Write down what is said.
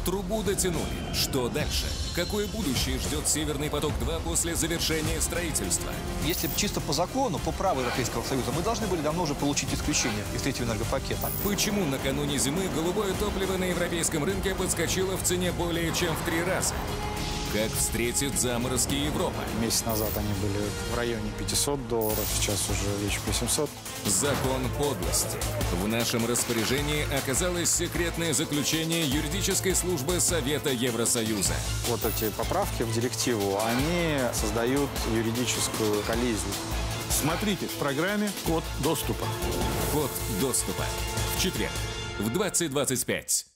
Трубу дотянули. Что дальше? Какое будущее ждет «Северный поток-2» после завершения строительства? Если чисто по закону, по праву Европейского Союза, мы должны были давно уже получить исключение из третьего энергопакета. Почему накануне зимы голубое топливо на европейском рынке подскочило в цене более чем в 3 раза? Как встретит заморозки Европа? Месяц назад они были в районе $500, сейчас уже вещь по 700. Закон подлости. В нашем распоряжении оказалось секретное заключение юридической службы Совета Евросоюза. Вот эти поправки в директиву, они создают юридическую коллизию. Смотрите в программе «Код доступа». Код доступа. В четверг в 20:25.